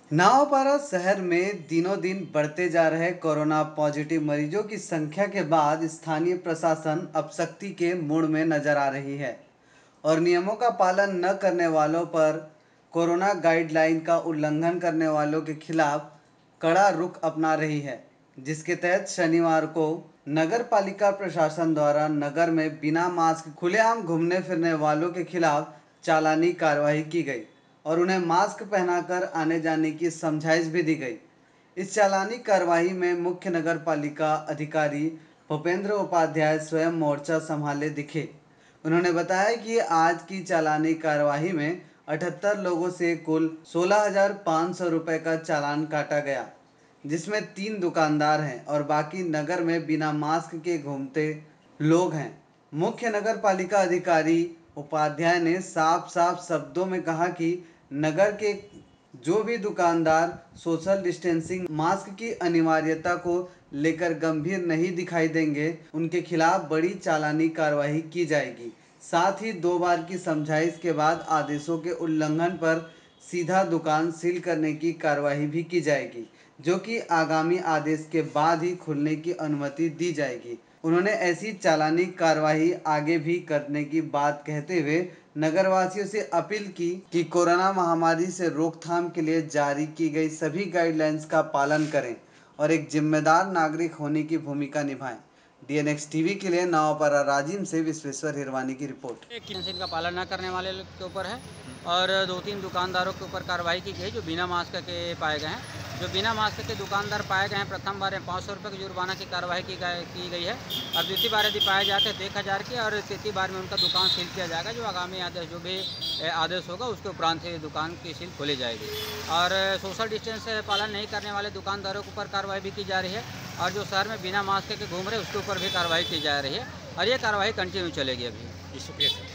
नवापारा शहर में दिनों दिन बढ़ते जा रहे कोरोना पॉजिटिव मरीजों की संख्या के बाद स्थानीय प्रशासन अब सख्ती के मूड में नजर आ रही है और नियमों का पालन न करने वालों पर कोरोना गाइडलाइन का उल्लंघन करने वालों के खिलाफ कड़ा रुख अपना रही है, जिसके तहत शनिवार को नगर पालिका प्रशासन द्वारा नगर में बिना मास्क खुलेआम घूमने फिरने वालों के खिलाफ चालानी कार्रवाई की गई और उन्हें मास्क पहनाकर आने जाने की समझाइश भी दी गई। इस चालानी कार्रवाई में मुख्य नगर पालिका अधिकारी भूपेंद्र उपाध्याय स्वयं मोर्चा संभाले दिखे। उन्होंने बताया कि आज की चालानी कार्रवाई में 78 लोगों से कुल 16,500 रुपये का चालान काटा गया, जिसमें 3 दुकानदार हैं और बाकी नगर में बिना मास्क के घूमते लोग हैं। मुख्य नगर पालिका अधिकारी उपाध्याय ने साफ साफ शब्दों में कहा कि नगर के जो भी दुकानदार सोशल डिस्टेंसिंग मास्क की अनिवार्यता को लेकर गंभीर नहीं दिखाई देंगे, उनके खिलाफ बड़ी चालानी कार्रवाई की जाएगी। साथ ही 2 बार की समझाइश के बाद आदेशों के उल्लंघन पर सीधा दुकान सील करने की कार्रवाई भी की जाएगी, जो कि आगामी आदेश के बाद ही खुलने की अनुमति दी जाएगी। उन्होंने ऐसी चालानी कार्रवाई आगे भी करने की बात कहते हुए नगरवासियों से अपील की कि कोरोना महामारी से रोकथाम के लिए जारी की गई सभी गाइडलाइंस का पालन करें और एक जिम्मेदार नागरिक होने की भूमिका निभाएं। डीएनएक्स टीवी के लिए नवापारा राजिम से विश्वेश्वर हिरवानी की रिपोर्ट। का पालन न करने वाले लोग के ऊपर है और 2-3 दुकानदारों के ऊपर कार्रवाई की गई जो बिना मास्क के पाए गए हैं। जो बिना मास्क के दुकानदार पाए गए हैं, प्रथम बार में 500 रुपये की जुर्माना की कार्रवाई की गई है और द्वितीय बार यदि पाए जाते हैं तो 1,000 की और तृतीय बार में उनका दुकान सील किया जाएगा। जो आगामी आदेश जो भी आदेश होगा उसके उपरांत से दुकान की सील खोली जाएगी। और सोशल डिस्टेंस पालन नहीं करने वाले दुकानदारों के ऊपर कार्रवाई भी की जा रही है और जो शहर में बिना मास्क के घूम रहे हैं उसके ऊपर भी कार्रवाई की जा रही है और ये कार्रवाई कंटिन्यू चलेगी अभी। शुक्रिया सर।